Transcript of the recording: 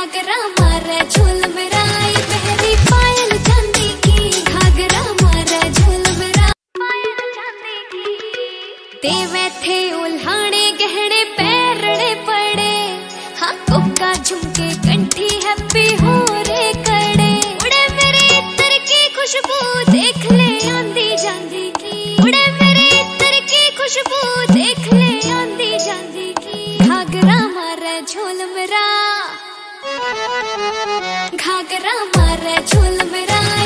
घाघरा मारे झूल मेरा आई बहरी पायल चांदी की। घाघरा मारे झूल मेरा पायल चांदी की। ते वैथे उल्हाने गहने पैरने पड़े। हाँ कोका झुमके कंठी हैप्पी हो रे कड़े। उड़े मेरे इत्र की खुशबू देख ले आंदी जांदी की। उड़े मेरे इत्र की खुशबू देख ले आंदी जांदी की। घाघरा मारे झूल मेरा। घाघरा मारे झूल मेरा।